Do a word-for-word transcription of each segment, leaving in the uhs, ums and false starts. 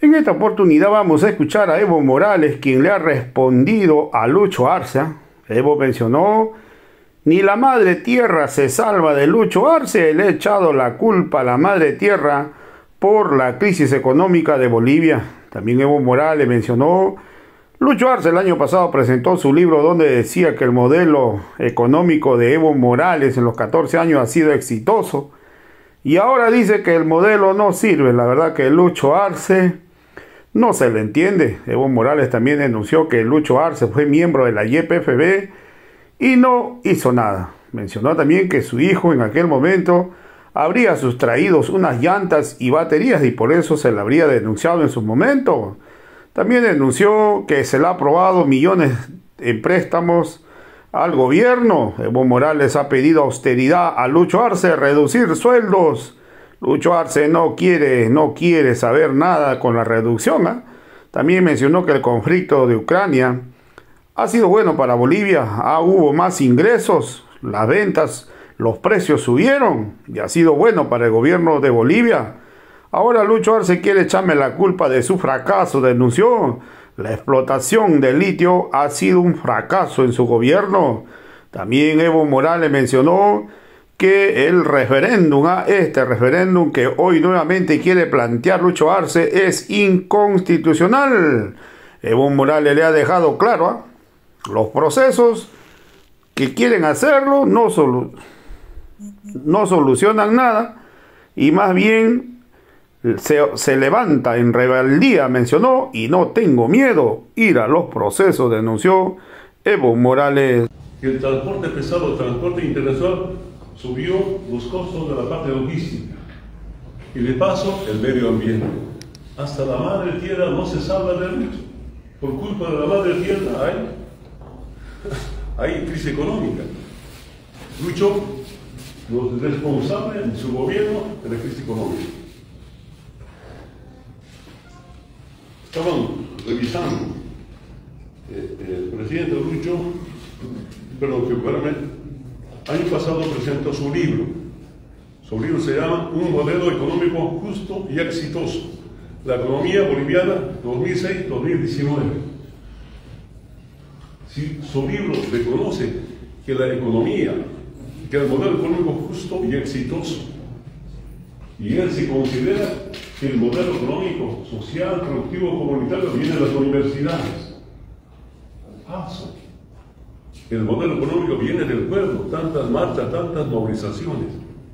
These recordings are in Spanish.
En esta oportunidad vamos a escuchar a Evo Morales, quien le ha respondido a Lucho Arce. Evo mencionó: ni la madre tierra se salva de Lucho Arce, le ha echado la culpa a la madre tierra por la crisis económica de Bolivia. También Evo Morales mencionó: Lucho Arce el año pasado presentó su libro donde decía que el modelo económico de Evo Morales en los catorce años ha sido exitoso, y ahora dice que el modelo no sirve. La verdad que Lucho Arce no se le entiende. Evo Morales también denunció que Lucho Arce fue miembro de la Y P F B y no hizo nada. Mencionó también que su hijo en aquel momento habría sustraído unas llantas y baterías y por eso se le habría denunciado en su momento. También denunció que se le ha aprobado millones en préstamos al gobierno. Evo Morales ha pedido austeridad a Lucho Arce, reducir sueldos. Lucho Arce no quiere, no quiere saber nada con la reducción, ¿eh? También mencionó que el conflicto de Ucrania ha sido bueno para Bolivia. Ah, hubo más ingresos, las ventas, los precios subieron y ha sido bueno para el gobierno de Bolivia. Ahora Lucho Arce quiere echarme la culpa de su fracaso. Denunció: la explotación del litio ha sido un fracaso en su gobierno. También Evo Morales mencionó que el referéndum, ¿eh? este referéndum que hoy nuevamente quiere plantear Lucho Arce, es inconstitucional. Evo Morales le ha dejado claro: ¿eh? los procesos que quieren hacerlo no, solu no solucionan nada y más bien se, se levanta en rebeldía, mencionó, y no tengo miedo ir a los procesos, denunció Evo Morales. El transporte pesado, el transporte internacional subió los costos de la parte logística y de paso el medio ambiente. Hasta la madre tierra no se salva del Lucho. Por culpa de la madre tierra hay, hay crisis económica. Lucho no es responsable en su gobierno de la crisis económica. Estaban revisando eh, el presidente Lucho, perdón, que año pasado presentó su libro. Su libro se llama Un modelo económico justo y exitoso. La economía boliviana dos mil seis a dos mil diecinueve. Si su libro reconoce que la economía, que el modelo económico justo y exitoso, y él se considera que el modelo económico, social, productivo, comunitario viene de las universidades. Falso. El modelo económico viene del pueblo, tantas marchas, tantas movilizaciones.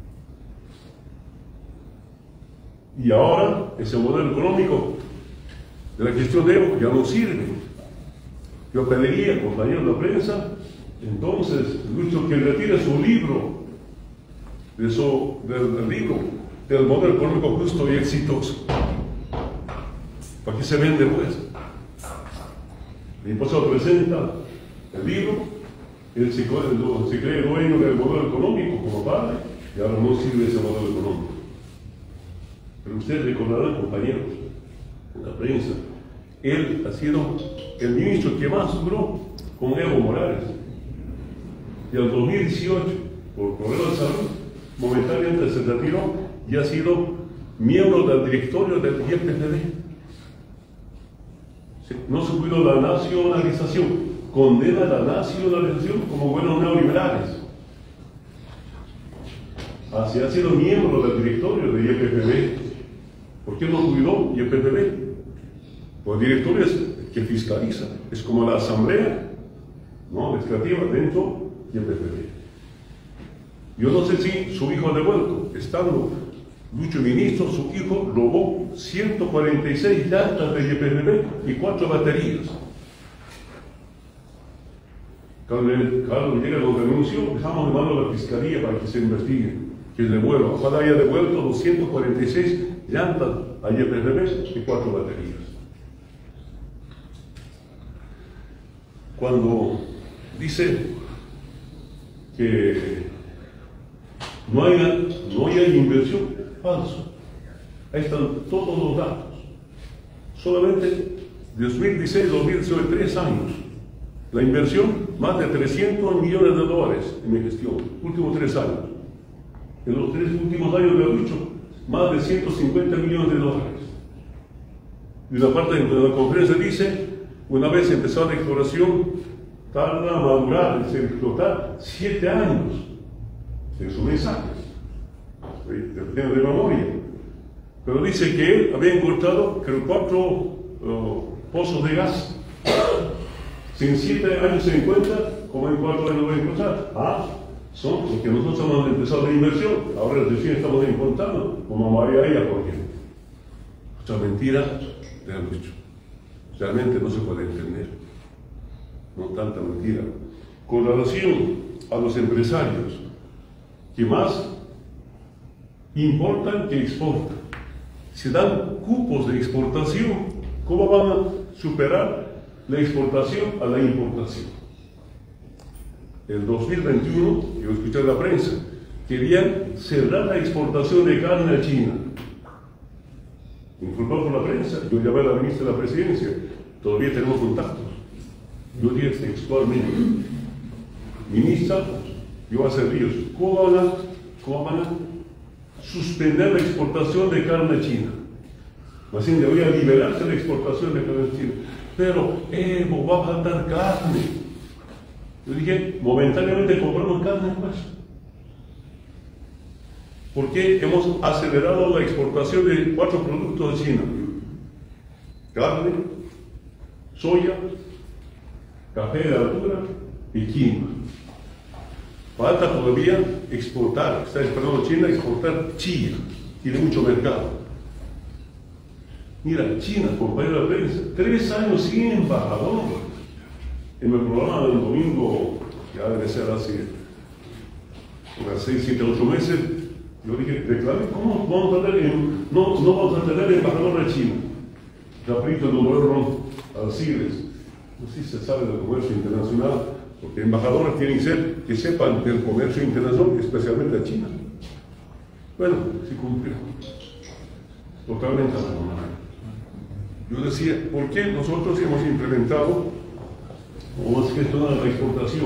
Y ahora ese modelo económico de la gestión de Evo ya no sirve. Yo pediría, compañeros de la prensa, entonces, Lucho, que retire su libro, de su, del, del libro, del modelo económico justo y exitoso. ¿Para qué se vende pues? El impostor presenta el libro, él se, se cree dueño del modelo económico como padre, y ahora no sirve ese modelo económico. Pero ustedes recordarán, compañeros, en la prensa, él ha sido el ministro que más duró con Evo Morales. Y en dos mil dieciocho, por problemas de salud, momentáneamente se retiró y ha sido miembro del directorio del Y P F B. No se cuidó la nacionalización, condena la nacionalización como buenos neoliberales. Así ha sido miembro del directorio de Y P F B. ¿Por qué no cuidó Y P F B? Pues el directorio es el que fiscaliza, es como la asamblea, ¿no?, legislativa dentro de Y P F B. Yo no sé si su hijo ha devuelto, estando Lucho ministro, su hijo robó ciento cuarenta y seis llantas de Y P F B y cuatro baterías. Carlos Villegas lo denunció, dejamos de mano a la fiscalía para que se investigue, que devuelva. Ojalá haya devuelto doscientas cuarenta y seis llantas a Y P F B y cuatro baterías. Cuando dice que no hay, no hay inversión, falso. Ahí están todos los datos. Solamente dos mil dieciséis a dos mil dieciocho, tres años. La inversión, más de trescientos millones de dólares en mi gestión, últimos tres años. En los tres últimos años de Lucho, más de ciento cincuenta millones de dólares. Y una parte de la conferencia dice, una vez empezada la exploración, tarda a madurar, es decir, explotar siete años. En su mensaje, de memoria. Pero dice que él había encontrado, creo, cuatro uh, pozos de gas. Si en siete años se encuentra, como en cuatro años lo va a encontrar. Ah, son porque nosotros hemos empezado la inversión, ahora recién estamos encontrando, como María ella, por ejemplo. Mucha mentira le han dicho. Realmente no se puede entender. No tanta mentira. Con relación a los empresarios, que más importan que exportan. Si dan cupos de exportación, ¿cómo van a superar la exportación a la importación? El dos mil veintiuno, yo escuché en la prensa, querían cerrar la exportación de carne a China. Informado por la prensa, yo llamé a la ministra de la Presidencia, todavía tenemos contactos. Yo dije textualmente, ministra, yo hace días, ¿cómo van a, cómo van a suspender la exportación de carne a China? Más bien debería liberarse la exportación de carne a China. Pero, Evo, va a faltar carne. Yo dije, momentáneamente compramos carne, pues. Porque hemos acelerado la exportación de cuatro productos de China: carne, soya, café de altura y quinoa. Falta todavía exportar, está esperando China exportar chía, tiene mucho mercado. Mira, China, compañero de prensa, tres años sin embajador. En el programa del domingo, ya debe ser hace unas seis, siete, ocho meses, yo dije, declaré, ¿cómo vamos a tener, no, no vamos a tener embajador de China? Rapidito el gobierno Alcides, no sé si se sabe del comercio internacional, porque embajadores tienen que ser que sepan del comercio internacional, especialmente a China. Bueno, sí cumplió. Totalmente abandonado. Yo decía, ¿por qué nosotros hemos implementado o hemos gestionado la exportación?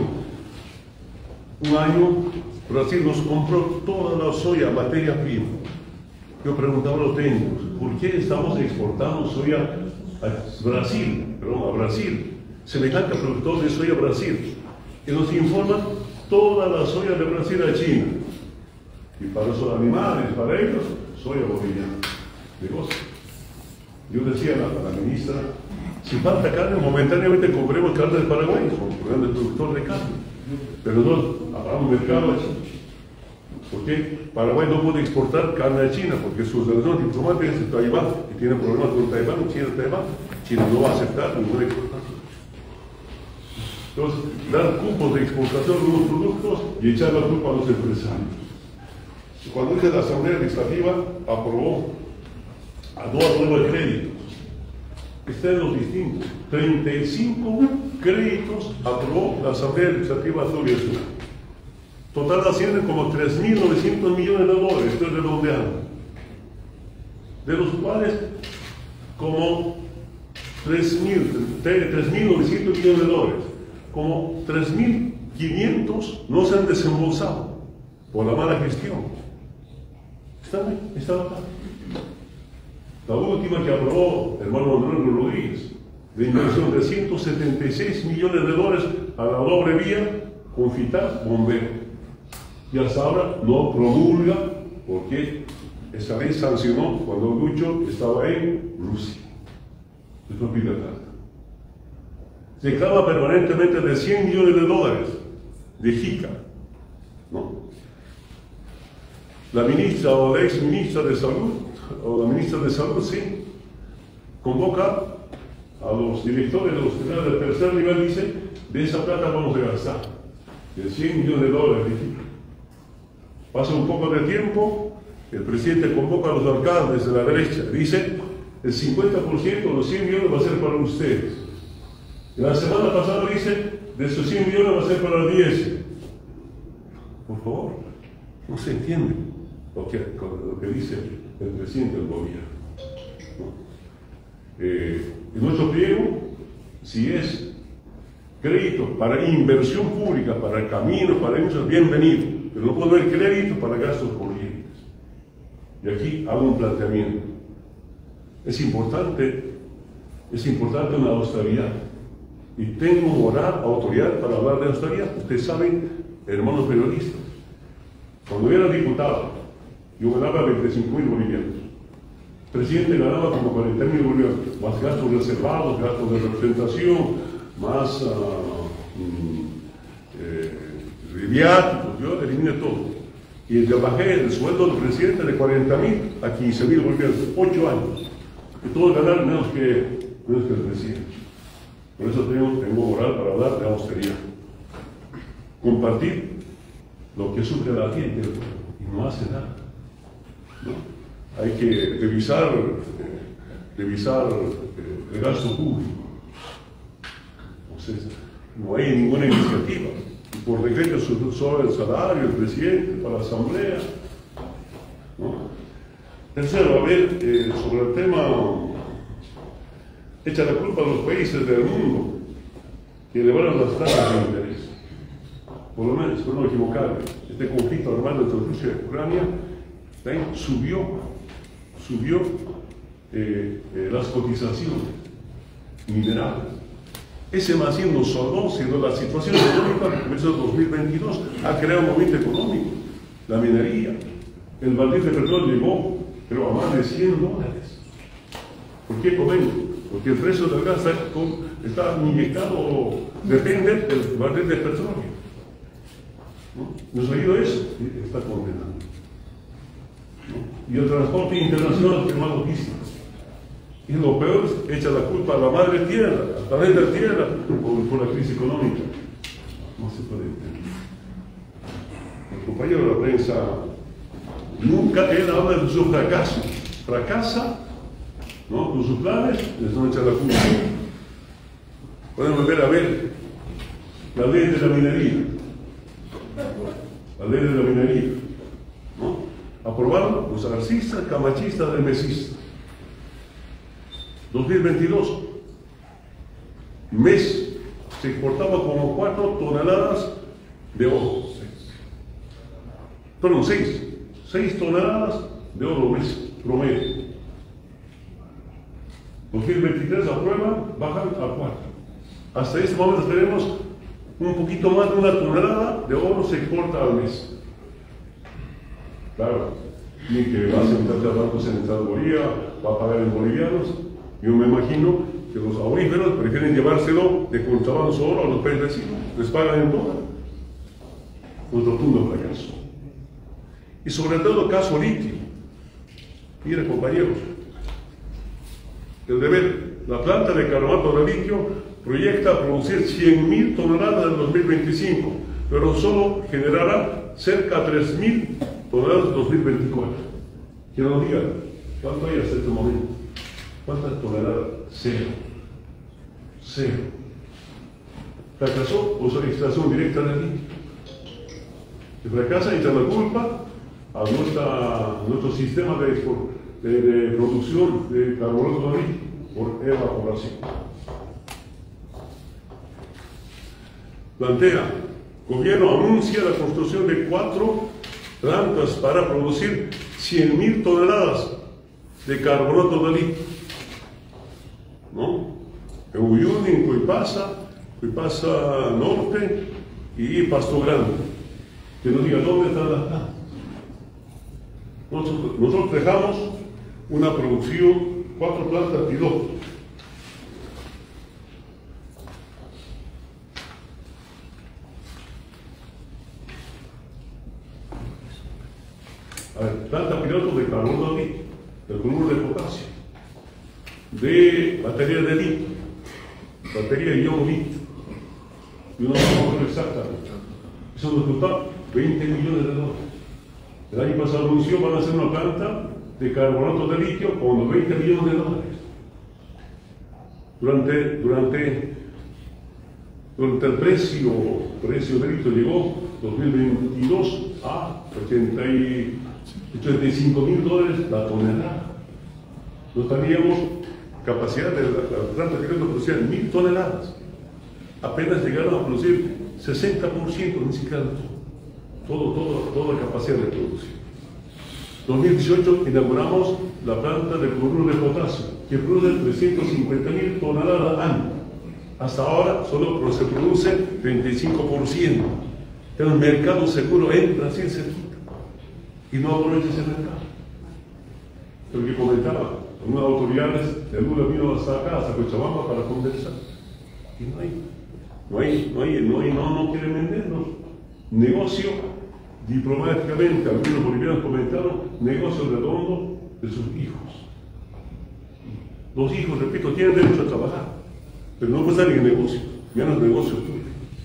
Un año Brasil nos compró toda la soya, materia prima. Yo preguntaba a los técnicos, ¿por qué estamos exportando soya a Brasil? Perdón, a Brasil. Semejante productor de soya a Brasil. Que nos informan toda la soya de Brasil a China. Y para esos animales, para ellos, soya boliviana. Negocio. Yo decía a la, a la ministra, si falta carne, momentáneamente compremos carne de Paraguay, como grande productor de carne. Pero no hagamos mercado a China. Porque Paraguay no puede exportar carne a China, porque sus relaciones diplomáticas en Taiwán, que tienen problemas con Taiwán, China, Taiwán, China no va a aceptar ninguna exportación. Entonces, dar cupos de exportación de unos productos y echar la culpa a los empresarios. Cuando hice la Asamblea Legislativa, aprobó a dos nuevos créditos. Está en los distintos. treinta y cinco créditos aprobó la Asamblea Legislativa Azul y Azul. Total asciende como tres mil novecientos millones de dólares, estoy redondeando. De los cuales, como tres mil novecientos millones de dólares, como tres mil quinientos no se han desembolsado por la mala gestión. Están ahí, están acá. La última que aprobó el hermano Manuel Rodríguez, de inversión de ciento setenta y seis millones de dólares a la doble vía con Fitar Bombero. Y hasta ahora no promulga porque esa ley sancionó cuando Lucho estaba en Rusia. Esto pide plata. Se clama permanentemente de cien millones de dólares de JICA. ¿No? La ministra o la ex ministra de Salud, o la ministra de Salud, sí, convoca a los directores de los hospitales del tercer nivel y dice, de esa plata vamos a gastar, de cien millones de dólares de JICA. Pasa un poco de tiempo, el presidente convoca a los alcaldes de la derecha, dice, el cincuenta por ciento de los cien millones va a ser para ustedes. Y la semana pasada dice, de esos cien millones va a ser para diez. Por favor, no se entiende lo que, lo que dice el presidente del gobierno. ¿No? Eh, en nuestro pliego, si es crédito para inversión pública, para caminos, para eso, bienvenido. Pero no puede haber crédito para gastos corrientes. Y aquí hago un planteamiento. Es importante es importante una austeridad. Y tengo moral, autoridad para hablar de austeridad. Ustedes saben, hermanos periodistas, cuando era diputado, yo ganaba veinticinco mil bolivianos. El presidente ganaba como cuarenta mil bolivianos, más gastos reservados, gastos de representación, más uh, eh, viáticos, yo eliminé todo. Y yo bajé el sueldo del presidente de cuarenta mil a quince mil bolivianos, ocho años. Y todos ganaron menos que, menos que el presidente. Por eso tengo, tengo moral para hablar de austeridad. Compartir lo que sufre la gente y no hace nada. ¿No? Hay que revisar, eh, revisar eh, el gasto público. Entonces, no hay ninguna iniciativa. Y por decreto sobre el salario, el presidente, para la asamblea. ¿No? Tercero, a ver, eh, sobre el tema, echa la culpa a los países del mundo que elevaron las tasas de interés. Por lo menos, por no equivocarme, este conflicto armado entre Rusia y Ucrania ¿eh? subió, subió eh, eh, las cotizaciones minerales. Ese más bien no solo, sino la situación económica en el dos mil veintidós ha creado un momento económico. La minería, el barril de petróleo llegó, pero a más de cien dólares. ¿Por qué comento? Porque el precio del gas está, está inyectado, depende del barril de petróleo. ¿No? ¿Nos ha oído eso? Está condenado. ¿No? Y el transporte internacional, que es más logístico. Y lo peor es echa la culpa a la madre tierra, al planeta tierra, por, por la crisis económica. No se puede entender. El compañero de la prensa, nunca él habla de su fracaso. Fracasa, ¿no? Con sus planes, les no echa la culpa. Podemos ver a ver la ley de la minería. La ley de la minería. ¿No? Aprobaron los arcistas, camachistas, de mesistas. dos mil veintidós, mes, se exportaba como cuatro toneladas de oro. Perdón, seis. seis toneladas de oro mes, promedio. dos mil veintitrés aprueban, bajan a cuatro. Hasta este momento tenemos un poquito más de una tonelada de oro se exporta al mes. Claro, ni que va a sentarse al Banco Central de Bolivia, va a pagar en bolivianos. Yo me imagino que los auríferos prefieren llevárselo de contrabando solo a los países vecinos, les pagan en dólar. Otro punto de fracaso. Y sobre todo el caso litio. Mire, compañeros, el deber, la planta de carbonato de litio proyecta producir cien mil toneladas en dos mil veinticinco, pero solo generará cerca de tres mil toneladas en dos mil veinticuatro. Que nos digan, ¿cuánto hay hasta este momento? ¿Cuántas toneladas? Cero. Cero. Fracasó por su extracción directa de litio. Se fracasa y echa la culpa a, nuestra, a nuestro sistema de, de, de producción de carbonato de litio por evaporación. Plantea, gobierno anuncia la construcción de cuatro plantas para producir cien mil toneladas de carbonato de litio. ¿No? En Uyuni, en Cuipasa, Cuipasa Norte y Pasto Grande. Que nos diga dónde están las plantas. Nosotros, nosotros dejamos una producción, cuatro plantas piloto. A ver, planta piloto de carbono de litio, de cloruro de potasio, de batería de litio, batería de ion litio, y no me exactamente. Eso nos costó veinte millones de dólares. El año pasado anunció van a hacer una planta de carbonato de litio con veinte millones de dólares. Durante, durante, durante el precio, precio de litio llegó dos mil veintidós a ochenta y cinco mil dólares la tonelada. No teníamos capacidad de la, la planta de producir mil toneladas. Apenas llegaron a producir sesenta por ciento, ni siquiera todo, todo, toda la capacidad de producción. dos mil dieciocho inauguramos la planta de cloruro de potasio. que produce trescientas cincuenta mil toneladas al año. Hasta ahora solo se produce treinta y cinco por ciento. Pero el mercado seguro en Brasil se quita y no aprovecha ese mercado. Lo que comentaba, algunas autoridades de Lula vino hasta acá, hasta Cochabamba para conversar. Y no hay, no hay, no hay, no hay, no, no quieren vendernos. Negocio, diplomáticamente, algunos bolivianos comentaron, negocio redondo de sus hijos. Los hijos, repito, tienen derecho a trabajar, pero no pueden estar en el negocio, ya no es negocio tuyo.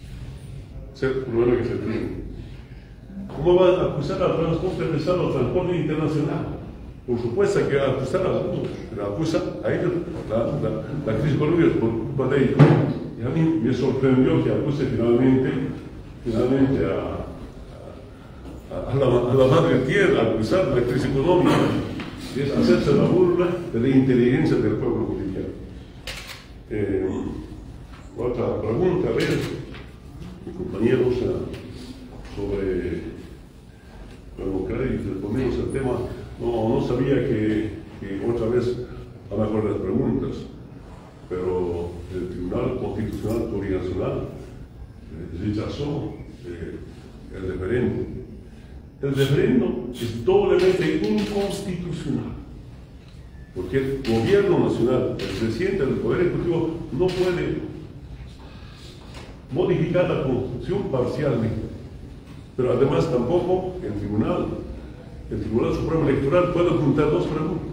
Es el problema que se tiene. ¿Cómo va a acusar al transporte pesado, al transporte internacional? Por supuesto que acusar a la acusa a ellos, la, la, la crisis económica por culpa de ellos. Y a mí me sorprendió que acuse finalmente, finalmente a, a, a, la, a la madre tierra, a acusar la crisis económica. Y es hacerse la burla de la inteligencia del pueblo boliviano. Eh, otra pregunta, a ver, mi compañero, o sea, sobre bueno, crédito, respondimos el tema. No, no sabía que, que otra vez van a hacer las preguntas, pero el Tribunal Constitucional Plurinacional eh, rechazó eh, el referendo. El referendo es doblemente inconstitucional, porque el gobierno nacional, el presidente del Poder Ejecutivo, no puede modificar la Constitución parcialmente, pero además tampoco el Tribunal El Tribunal Supremo Electoral puede juntar dos preguntas,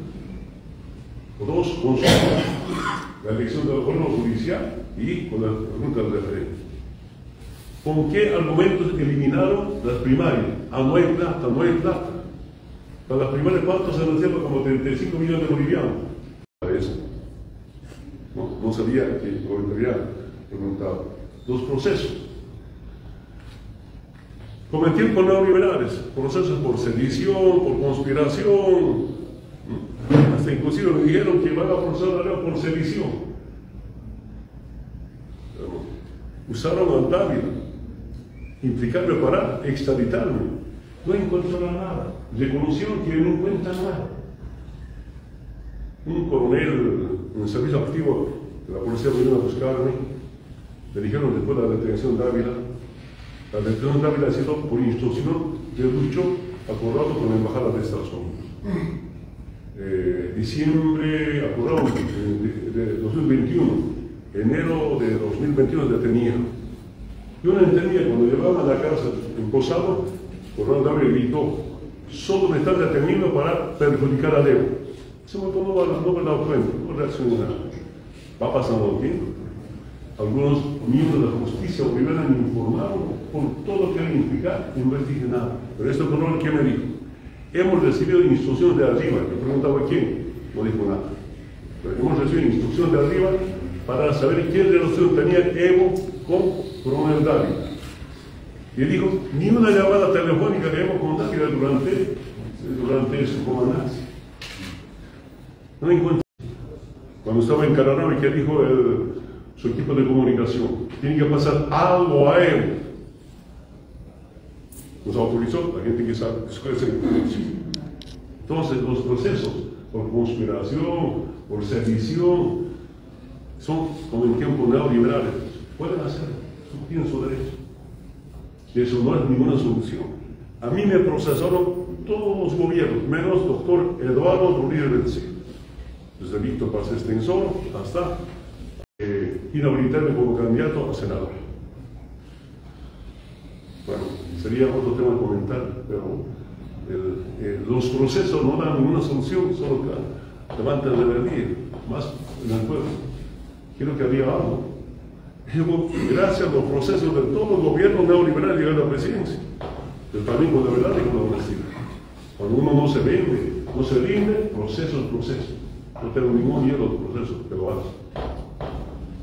o dos consultas, la elección del órgano judicial y con la pregunta del referendo. ¿Con qué argumentos eliminaron las primarias? Ah, no hay plata, no hay plata. Para las primarias, ¿cuánto se reserva? Como treinta y cinco millones de bolivianos. Para eso. No, no sabía que lo había preguntado. Los procesos. Cometieron con neoliberales, procesos por sedición, por conspiración, hasta inclusive me dijeron que van a procesar a Leo por sedición. Usaron a Dávila, implicarme para extraditarme. No encontraron nada, reconocieron que no encuentran nada. Un coronel en el servicio activo de la policía vino a buscarme, le dijeron después de la detención de Dávila. La detención de Dávila ha sido por instrucción de Lucho, acordado con la embajada de Estados Unidos. Eh, diciembre, acordado de, de, de dos mil veintiuno, enero de dos mil veintiuno detenía. Yo no entendía, cuando llevaban a la cárcel en Posado, Coronel Dávila gritó, solo me están deteniendo para perjudicar a Leo. Ese momento no, no me he dado cuenta, no reaccioné nada. Va pasando el tiempo. Algunos miembros de la justicia boliviana me informaron por todo lo que era implicar y no les dije nada. Pero este coronel, ¿qué me dijo? Hemos recibido instrucciones de arriba. Me preguntaba quién, no dijo nada. Pero hemos recibido instrucciones de arriba para saber qué relación tenía Evo con Coronel Dávila. Y dijo, ni una llamada telefónica de Evo con Dávila durante, durante su comandancia. No encuentro. Cuando estaba en Caranavi, ¿qué dijo el, su equipo de comunicación? Tiene que pasar algo a Evo. Nos autorizó, la gente que sabe, entonces los procesos por conspiración, por sedición, son como en tiempos neoliberales, pueden hacerlo, tienen su derecho. Y eso no es ninguna solución. A mí me procesaron todos los gobiernos, menos el doctor Eduardo Rodríguez Belcé, desde Víctor Paz Extensor hasta eh, inhabilitarme como candidato a senador. Bueno, sería otro tema a comentar, pero el, el, los procesos no dan ninguna solución, solo que levantan la rebeldía, más en el pueblo. Quiero que había algo. Digo, gracias a los procesos de todos los gobiernos neoliberales llegan a la presidencia, pero también con la verdad y con la honestidad. Cuando uno no se vende, no se rinde, procesos, procesos. No tengo ningún miedo a los procesos, pero lo hace.